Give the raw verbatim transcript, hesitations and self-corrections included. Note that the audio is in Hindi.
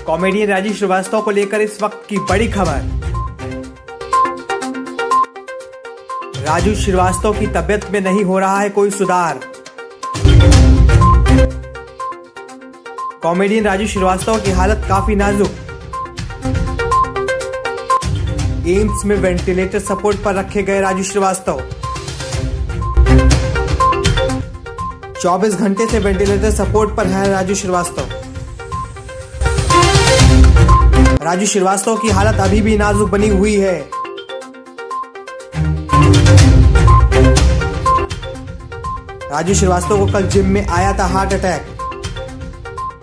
कॉमेडियन राजू श्रीवास्तव को लेकर इस वक्त की बड़ी खबर। राजू श्रीवास्तव की तबीयत में नहीं हो रहा है कोई सुधार। कॉमेडियन राजू श्रीवास्तव की हालत काफी नाजुक। एम्स में वेंटिलेटर सपोर्ट पर रखे गए राजू श्रीवास्तव। चौबीस घंटे से वेंटिलेटर सपोर्ट पर है राजू श्रीवास्तव। राजू श्रीवास्तव की हालत अभी भी नाजुक बनी हुई है। राजू श्रीवास्तव को कल जिम में आया था हार्ट अटैक।